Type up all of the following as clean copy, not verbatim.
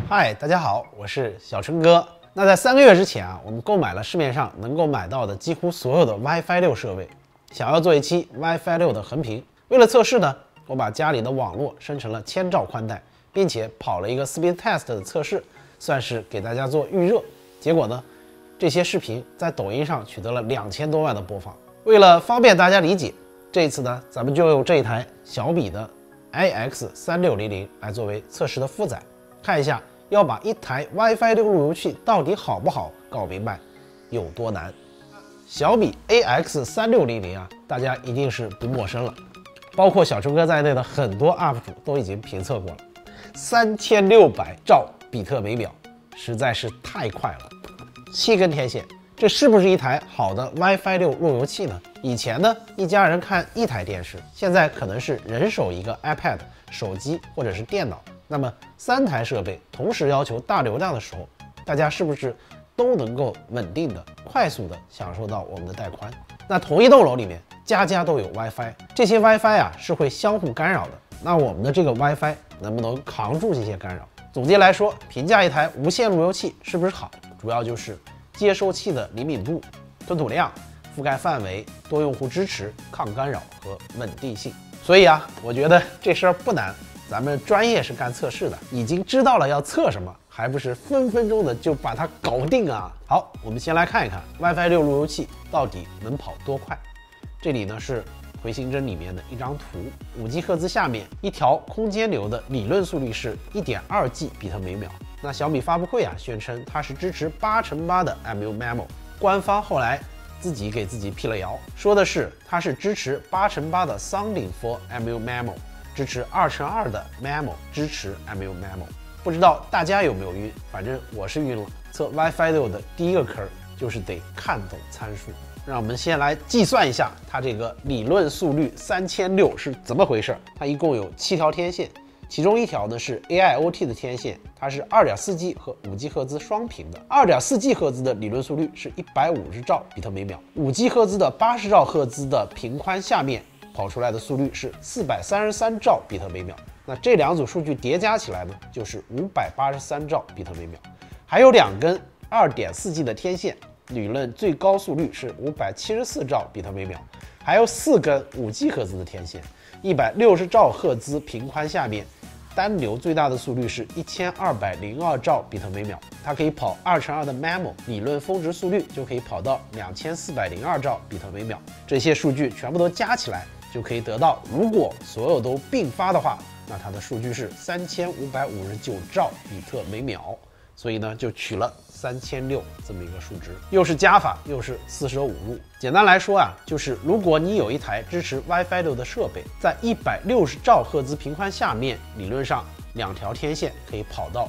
嗨，大家好，我是小春哥。那在3个月之前啊，我们购买了市面上能够买到的几乎所有的 WiFi 6设备，想要做一期 WiFi 6的横评。为了测试呢，我把家里的网络升成了1000兆宽带，并且跑了一个 speed test 的测试，算是给大家做预热。结果呢，这些视频在抖音上取得了2000多万的播放。为了方便大家理解，这一次呢，咱们就用这一台小米的 IX3600来作为测试的负载，看一下要把一台 WiFi 6路由器到底好不好搞明白有多难。小米 AX3600啊，大家一定是不陌生了，包括小春哥在内的很多 UP 主都已经评测过了。3600兆比特每秒，实在是太快了。7根天线，这是不是一台好的 WiFi 6路由器呢？以前呢，一家人看一台电视，现在可能是人手一个 iPad、手机或者是电脑。那么3台设备同时要求大流量的时候，大家是不是都能够稳定的、快速的享受到我们的带宽？那同一栋楼里面，家家都有 WiFi， 这些 WiFi 啊是会相互干扰的。那我们的这个 WiFi 能不能扛住这些干扰？总结来说，评价一台无线路由器是不是好，主要就是接收器的灵敏度、吞吐量、覆盖范围、多用户支持、抗干扰和稳定性。所以啊，我觉得这事儿不难。咱们专业是干测试的，已经知道了要测什么，还不是分分钟的就把它搞定啊！好，我们先来看一看 WiFi 6路由器到底能跑多快。这里呢是回形针里面的一张图，5G 赫兹下面一条空间流的理论速率是 1.2G 比特每秒。那小米发布会啊宣称它是支持8×8的 MU-MIMO， 官方后来自己给自己辟了谣，说的是它是支持8×8的 Sounding for MU-MIMO。支持2×2的 MIMO， 支持 MU-MIMO， 不知道大家有没有晕？反正我是晕了。测 WiFi 6的第一个坑就是得看懂参数。让我们先来计算一下它这个理论速率3600是怎么回事。它一共有7条天线，其中一条呢是 AIoT 的天线，它是 2.4G 和5G 赫兹双频的。2.4G 赫兹的理论速率是150兆比特每秒，5G 赫兹的80兆赫兹的频宽下面跑出来的速率是433兆比特每秒，那这2组数据叠加起来呢，就是583兆比特每秒。还有2根 2.4G 的天线，理论最高速率是574兆比特每秒，还有4根 5G 赫兹的天线，160兆赫兹频宽下面，单流最大的速率是1202兆比特每秒，它可以跑2×2的 MIMO， 理论峰值速率就可以跑到2402兆比特每秒。这些数据全部都加起来，就可以得到，如果所有都并发的话，那它的数据是3559兆比特每秒。所以呢，就取了3600这么一个数值，又是加法，又是45路。简单来说啊，就是如果你有一台支持 WiFi 6的设备，在160兆赫兹频宽下面，理论上2条天线可以跑到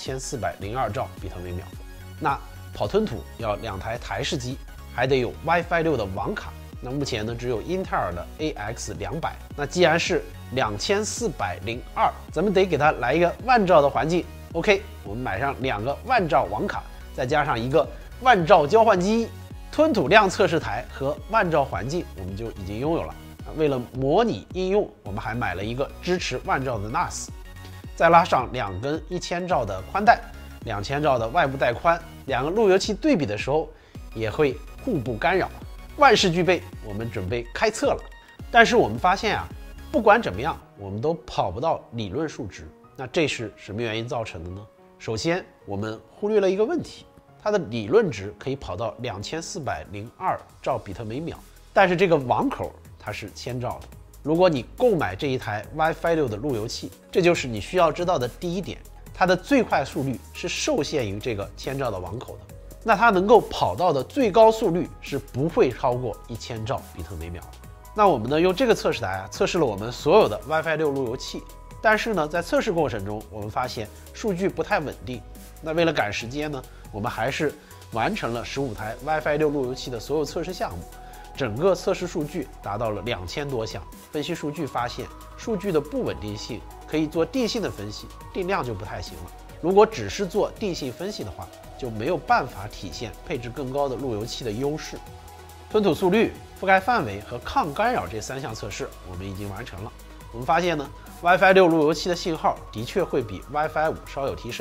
2402兆比特每秒。那跑吞吐要2台台式机，还得有 WiFi 6的网卡。那目前呢，只有英特尔的 AX200。那既然是2402，咱们得给它来一个万兆的环境。OK， 我们买上2个万兆网卡，再加上一个万兆交换机、吞吐量测试台和万兆环境，我们就已经拥有了。为了模拟应用，我们还买了一个支持万兆的 NAS， 再拉上2根1000兆的宽带、2000兆的外部带宽，2个路由器对比的时候也会互不干扰，万事俱备，我们准备开测了。但是我们发现啊，不管怎么样，我们都跑不到理论数值。那这是什么原因造成的呢？首先，我们忽略了一个问题，它的理论值可以跑到2402兆比特每秒，但是这个网口它是1000兆的。如果你购买这一台 WiFi 6的路由器，这就是你需要知道的第一点，它的最快速率是受限于这个1000兆的网口的。那它能够跑到的最高速率是不会超过1000兆比特每秒。那我们呢，用这个测试台啊，测试了我们所有的 WiFi 6路由器。但是呢，在测试过程中，我们发现数据不太稳定。那为了赶时间呢，我们还是完成了15台 WiFi 6路由器的所有测试项目，整个测试数据达到了2000多项。分析数据发现，数据的不稳定性可以做定性的分析，定量就不太行了。如果只是做定性分析的话，就没有办法体现配置更高的路由器的优势。吞吐速率、覆盖范围和抗干扰这3项测试，我们已经完成了。我们发现呢，WiFi 6路由器的信号的确会比 WiFi 5稍有提升，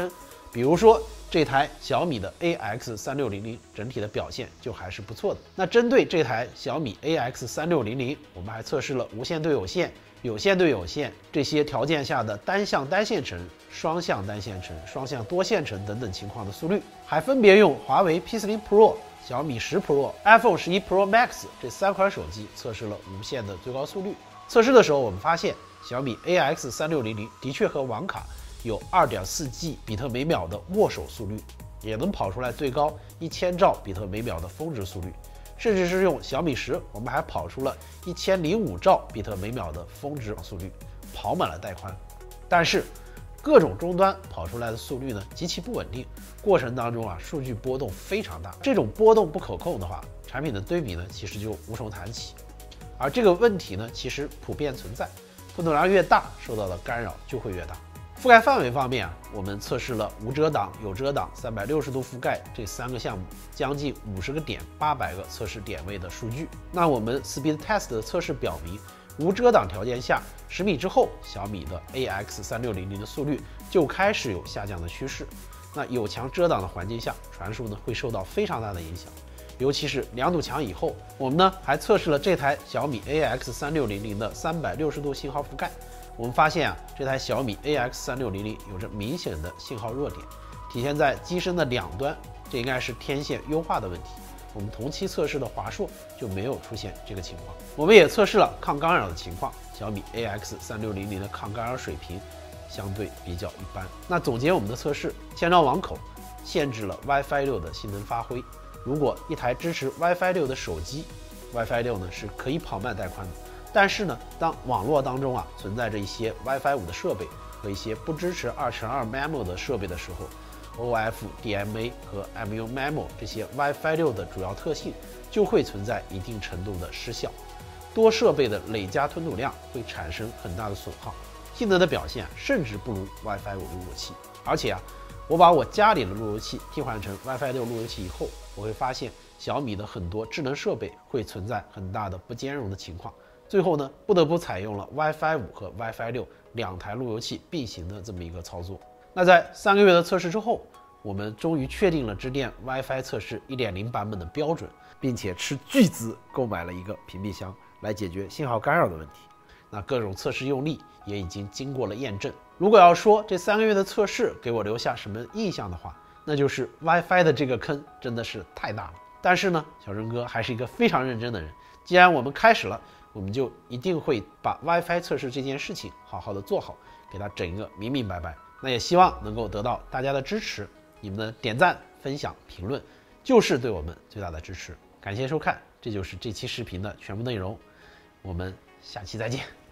比如说这台小米的 AX3600整体的表现就还是不错的。那针对这台小米 AX3600，我们还测试了无线对有线、有线对有线这些条件下的单向单线程、双向单线程、双向多线程等等情况的速率，还分别用华为 P40 Pro、小米10 Pro、iPhone 11 Pro Max 这3款手机测试了无线的最高速率。测试的时候，我们发现小米 AX3600的确和网卡有 2.4G 比特每秒的握手速率，也能跑出来最高1000兆比特每秒的峰值速率，甚至是用小米10，我们还跑出了1005兆比特每秒的峰值速率，跑满了带宽。但是各种终端跑出来的速率呢极其不稳定，过程当中数据波动非常大，这种波动不可控的话，产品的对比呢其实就无从谈起。而这个问题呢其实普遍存在，波动量越大，受到的干扰就会越大。覆盖范围方面我们测试了无遮挡、有遮挡、360度覆盖这3个项目，将近50个点、800个测试点位的数据。那我们 Speed Test 的测试表明，无遮挡条件下，10米之后，小米的 AX3600的速率就开始有下降的趋势。那有强遮挡的环境下，传输呢会受到非常大的影响，尤其是2堵墙以后。我们呢还测试了这台小米 AX3600的360度信号覆盖。我们发现这台小米 AX3600有着明显的信号弱点，体现在机身的两端，这应该是天线优化的问题。我们同期测试的华硕就没有出现这个情况。我们也测试了抗干扰的情况，小米 AX3600的抗干扰水平相对比较一般。那总结我们的测试，千兆网口限制了 WiFi 6的性能发挥。如果一台支持 WiFi 6的手机 ，WiFi 6呢是可以跑慢带宽的。但是呢，当网络当中存在着一些 WiFi 5的设备和一些不支持2x2 MIMO 的设备的时候 ，OFDMA 和 MU-MIMO 这些 WiFi 6的主要特性就会存在一定程度的失效，多设备的累加吞吐量会产生很大的损耗，性能的表现甚至不如 WiFi 5路由器。而且我把我家里的路由器替换成 WiFi 6路由器以后，我会发现小米的很多智能设备会存在很大的不兼容的情况。最后呢，不得不采用了 WiFi 5和 WiFi 6两台路由器并行的这么一个操作。那在3个月的测试之后，我们终于确定了致电 WiFi 测试 1.0 版本的标准，并且斥巨资购买了一个屏蔽箱来解决信号干扰的问题。那各种测试用例也已经经过了验证。如果要说这3个月的测试给我留下什么印象的话，那就是 WiFi 的这个坑真的是太大了。但是呢，小陈哥还是一个非常认真的人，既然我们开始了，我们就一定会把 WiFi 测试这件事情好好的做好，给它整一个明明白白。那也希望能够得到大家的支持，你们的点赞、分享、评论就是对我们最大的支持。感谢收看，这就是这期视频的全部内容，我们下期再见。